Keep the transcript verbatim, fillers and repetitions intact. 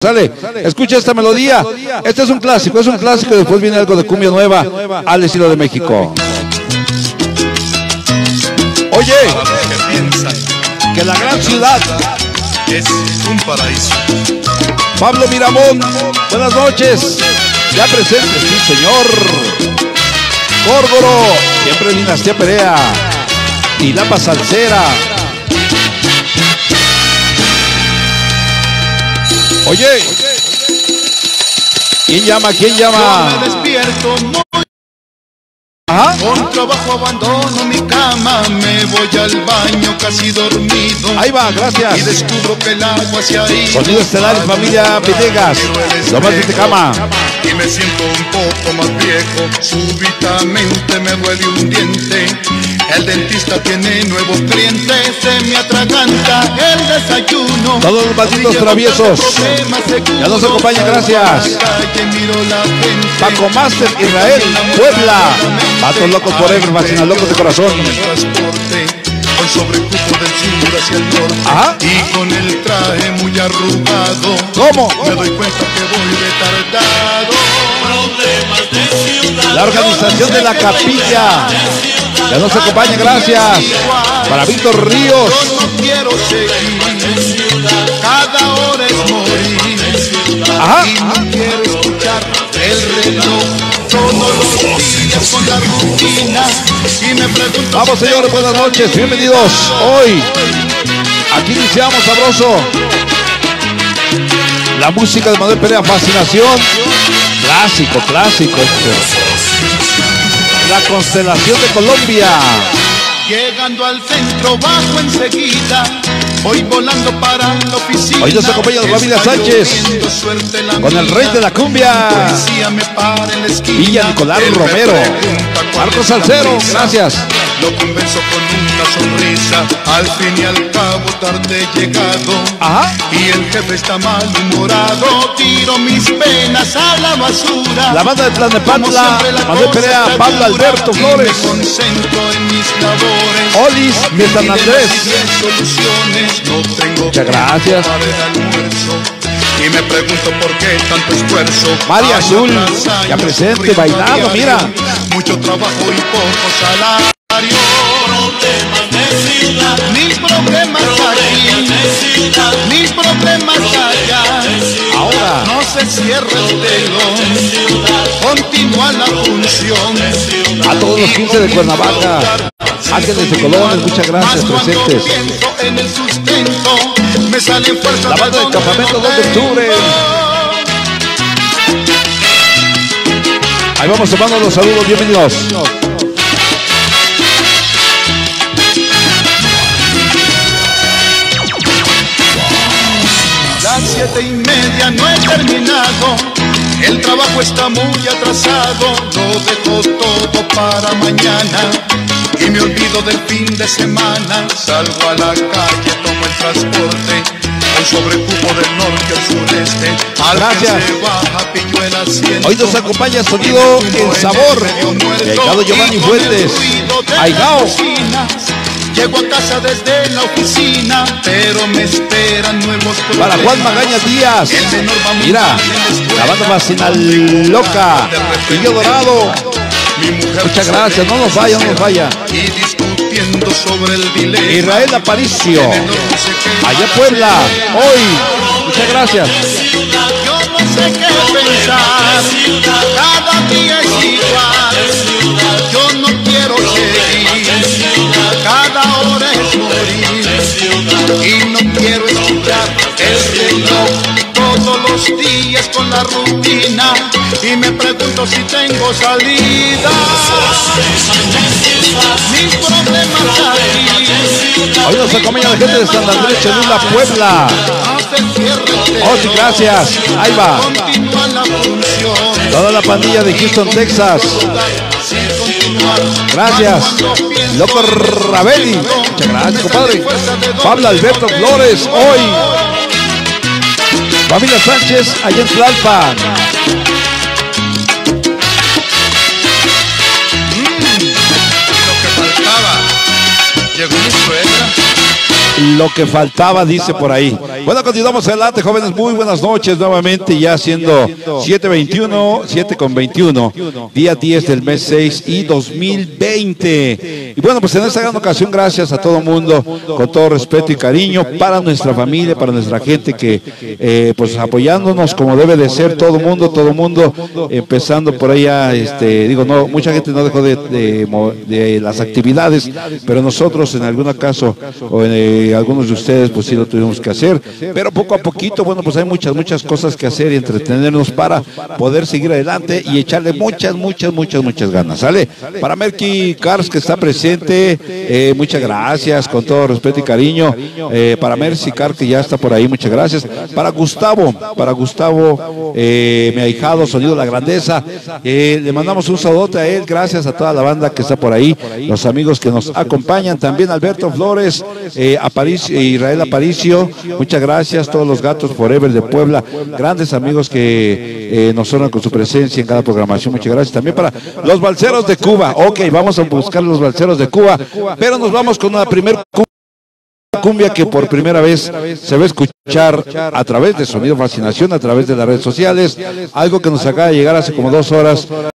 Sale, escucha esta melodía. Este es un clásico, es un clásico. Después viene algo de cumbia nueva al estilo de México. Oye, que la gran ciudad es un paraíso. Pablo Miramón, buenas noches. Ya presente, sí señor. Córgoro, siempre Dinastía Perea. Y Lapa Salsera. Oye, ¿quién llama? ¿Quién llama? Yo me despierto muy... Ajá. Con trabajo abandono mi cama, me voy al baño casi dormido. Ahí va, gracias. Y descubro que el agua se ha ido. Sonido estelar, familia Villegas. Lo más de este cama. Y me siento un poco más viejo, súbitamente me duele un diente. El dentista tiene nuevos clientes, se me atraganta el desayuno. Todos los malditos traviesos ya nos acompañan, gracias. Paco Master, Israel, Puebla. Patos locos forever, vacinas locos de corazón. Con sobrecupo del sur hacia el norte. Ajá. Y con el traje muy arrugado. ¿Cómo? Me doy cuenta que voy retardado. La organización de la capilla ya nos acompaña, gracias. Para Víctor Ríos. Yo no quiero seguir, cada hora es morir. Ajá. Y no quiero escuchar el reloj todos los días con la rutina. Y me pregunto. Vamos, señores, buenas noches, bienvenidos. Hoy aquí iniciamos sabroso la música de Manuel Perea, Fascinación. Clásico, clásico este. La constelación de Colombia. Llegando al centro bajo enseguida, voy volando para la oficina. Hoy nos acompaña la familia Sánchez con el rey de la cumbia, Villa Nicolás Romero. Marcos Salcero, gracias. Lo convenzo con una sonrisa, al fin y al cabo tarde llegado. Ajá. Y el jefe está malhumorado, tiro mis penas a la basura. La banda de Tlalnepantla, Manuel Perea, Pablo Alberto Flores. Me concentro en mis labores. Olis de San Andrés. No tengo muchas gracias. Y me pregunto por qué tanto esfuerzo. María Azul, ya presente, bailando, mira. Mucho trabajo y poco salario. Problemas de ciudad. Mil problemas aquí. Mil problemas allá. Ahora no se cierra el telón. Continúa la función. A todos los quince de Cuernavaca, Ángeles de Colón, muchas gracias, presentes. En el sustento, me salen fuerzas. La banda del campamento dos de octubre. Ahí vamos tomando los saludos, bienvenidos. Las siete y media no he terminado. El trabajo está muy atrasado. Lo dejo todo para mañana. Y me olvido del fin de semana. Salgo a la calle, tomo el transporte. El sobrecupo del norte al sureste. Gracias. Se baja, pillo el asiento. Hoy nos acompaña sonido El Sabor. Aigado Giovanni Fuentes. Aigao. Llego a casa desde la oficina, pero me esperan nuevos problemas. Para Juan Magaña Díaz. Mira, la banda Vacinal Loca. Pillo Dorado. Muchas gracias, no nos vaya, no nos vaya. Y discutiendo sobre el dilema. Israel Aparicio, allá Puebla, hoy. Muchas gracias. Yo no sé qué pensar, cada día es igual. Yo no quiero seguir, cada hora es morir. Y no quiero escuchar el reloj todos los días con la rutina. Y me pregunto si tengo salida. Mis problemas aquí. Hoy nos acompaña la gente de San Andrés Cholula, Puebla. Oh, sí, gracias. Ahí va. Toda la pandilla de Houston, Texas. Gracias. Loco Ravelli. Muchas gracias, compadre. Pablo Alberto Flores, hoy. Familia Sánchez, allá en Tlalpan. Llegó mi suegra. Lo que faltaba, dice por ahí. Bueno, continuamos adelante, jóvenes. Muy buenas noches nuevamente, ya siendo siete veintiuno, siete con veintiuno, día diez del mes seis y dos mil veinte. Y bueno, pues en esta gran ocasión, gracias a todo mundo, con todo respeto y cariño, para nuestra familia, para nuestra gente que, eh, pues apoyándonos como debe de ser, todo mundo, todo mundo, empezando por allá, este, digo, no, mucha gente no dejó de, de, de las actividades, pero nosotros en algún caso, o en eh, algunos de ustedes, pues sí lo tuvimos que hacer, pero poco a poquito, bueno, pues hay muchas, muchas cosas que hacer y entretenernos para poder seguir adelante y echarle muchas, muchas, muchas, muchas ganas, ¿sale? Para Merky Cars, que está presente, eh, muchas gracias, con todo respeto y cariño. Eh, para Mercy Car, que ya está por ahí, muchas gracias. Para Gustavo, para Gustavo, eh, mi ahijado, Sonido La Grandeza, eh, le mandamos un saludote a él, gracias a toda la banda que está por ahí, los amigos que nos acompañan, también Alberto Flores, eh, Aparicio, Israel Aparicio, muchas gracias, todos los gatos Forever de Puebla, grandes amigos que eh, nos honran con su presencia en cada programación, muchas gracias. También para los balseros de Cuba, ok, vamos a buscar los balseros de Cuba, pero nos vamos con una primer cumbia que por primera vez se va a escuchar a través de Sonido Fascinación, a través de las redes sociales, algo que nos acaba de llegar hace como dos horas